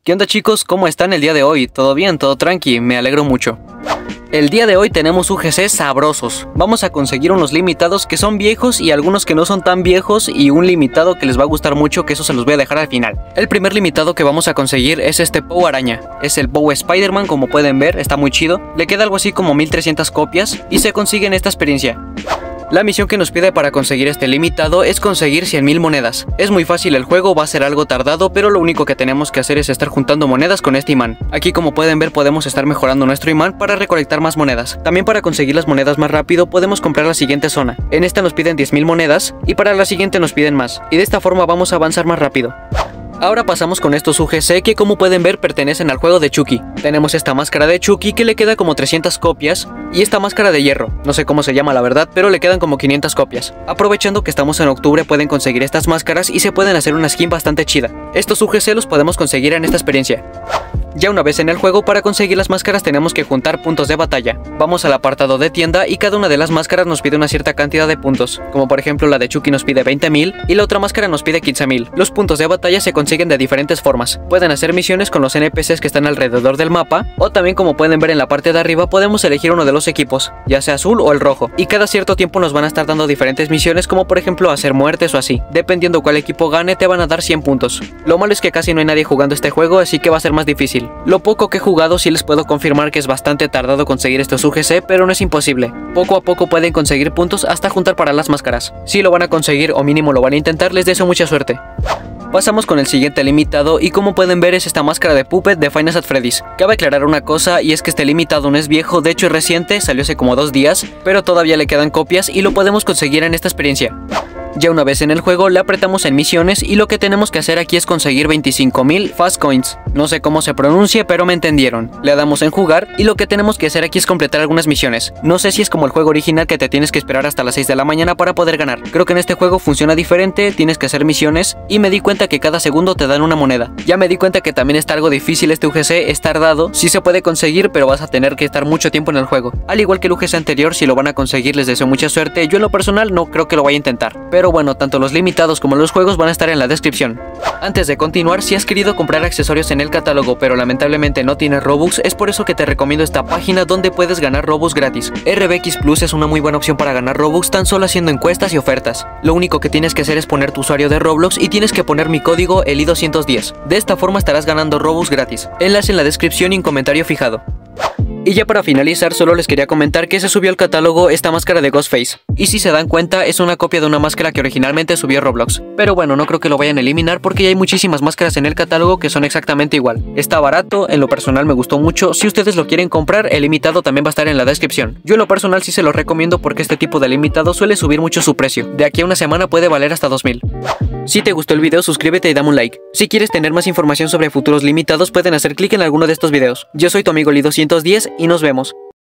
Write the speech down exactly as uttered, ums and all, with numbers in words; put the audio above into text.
¿Qué onda chicos? ¿Cómo están el día de hoy? ¿Todo bien? ¿Todo tranqui? Me alegro mucho. El día de hoy tenemos U G C sabrosos. Vamos a conseguir unos limitados que son viejos y algunos que no son tan viejos y un limitado que les va a gustar mucho, que eso se los voy a dejar al final. El primer limitado que vamos a conseguir es este Poe Araña. Es el Poe Spider-Man, como pueden ver, está muy chido. Le queda algo así como mil trescientas copias y se consigue en esta experiencia. La misión que nos pide para conseguir este limitado es conseguir cien mil monedas. Es muy fácil el juego, va a ser algo tardado, pero lo único que tenemos que hacer es estar juntando monedas con este imán. Aquí, como pueden ver, podemos estar mejorando nuestro imán para recolectar más monedas. También, para conseguir las monedas más rápido podemos comprar la siguiente zona. En esta nos piden diez mil monedas y para la siguiente nos piden más, y de esta forma vamos a avanzar más rápido. Ahora pasamos con estos U G C que, como pueden ver, pertenecen al juego de Chucky. Tenemos esta máscara de Chucky que le queda como trescientas copias y esta máscara de hierro, no sé cómo se llama la verdad, pero le quedan como quinientas copias. Aprovechando que estamos en octubre, pueden conseguir estas máscaras y se pueden hacer una skin bastante chida. Estos U G C los podemos conseguir en esta experiencia. Ya una vez en el juego, para conseguir las máscaras tenemos que juntar puntos de batalla. Vamos al apartado de tienda y cada una de las máscaras nos pide una cierta cantidad de puntos, como por ejemplo la de Chucky nos pide veinte mil y la otra máscara nos pide quince mil. Los puntos de batalla se consiguen de diferentes formas. Pueden hacer misiones con los N P Cs que están alrededor del mapa, o también, como pueden ver en la parte de arriba, podemos elegir uno de los equipos, ya sea azul o el rojo, y cada cierto tiempo nos van a estar dando diferentes misiones, como por ejemplo hacer muertes o así. Dependiendo cuál equipo gane, te van a dar cien puntos. Lo malo es que casi no hay nadie jugando este juego, así que va a ser más difícil. Lo poco que he jugado, sí les puedo confirmar que es bastante tardado conseguir estos U G C, pero no es imposible. Poco a poco pueden conseguir puntos hasta juntar para las máscaras. Si lo van a conseguir, o mínimo lo van a intentar, les deseo mucha suerte. Pasamos con el siguiente limitado y, como pueden ver, es esta máscara de Puppet de Five Nights at Freddy's. Cabe aclarar una cosa, y es que este limitado no es viejo, de hecho es reciente, salió hace como dos días, pero todavía le quedan copias y lo podemos conseguir en esta experiencia. Ya una vez en el juego, le apretamos en misiones y lo que tenemos que hacer aquí es conseguir veinticinco mil Fast Coins. No sé cómo se pronuncie, pero me entendieron. Le damos en jugar y lo que tenemos que hacer aquí es completar algunas misiones. No sé si es como el juego original, que te tienes que esperar hasta las seis de la mañana para poder ganar. Creo que en este juego funciona diferente, tienes que hacer misiones y me di cuenta que cada segundo te dan una moneda. Ya me di cuenta que también está algo difícil este U G C, es tardado, sí se puede conseguir, pero vas a tener que estar mucho tiempo en el juego. Al igual que el U G C anterior, si lo van a conseguir les deseo mucha suerte. Yo en lo personal no creo que lo vaya a intentar, pero bueno, tanto los limitados como los juegos van a estar en la descripción. Antes de continuar, si has querido comprar accesorios en el catálogo pero lamentablemente no tienes Robux, es por eso que te recomiendo esta página donde puedes ganar Robux gratis. R B X Plus es una muy buena opción para ganar Robux tan solo haciendo encuestas y ofertas. Lo único que tienes que hacer es poner tu usuario de Roblox y tienes que poner mi código Eli doscientos diez. De esta forma estarás ganando Robux gratis. Enlace en la descripción y en comentario fijado. Y ya para finalizar, solo les quería comentar que se subió al catálogo esta máscara de Ghostface. Y si se dan cuenta, es una copia de una máscara que originalmente subió Roblox. Pero bueno, no creo que lo vayan a eliminar porque ya hay muchísimas máscaras en el catálogo que son exactamente igual. Está barato, en lo personal me gustó mucho. Si ustedes lo quieren comprar, el limitado también va a estar en la descripción. Yo en lo personal sí se lo recomiendo porque este tipo de limitado suele subir mucho su precio. De aquí a una semana puede valer hasta dos mil. Si te gustó el video, suscríbete y dame un like. Si quieres tener más información sobre futuros limitados, pueden hacer clic en alguno de estos videos. Yo soy tu amigo Eli doscientos diez y nos vemos.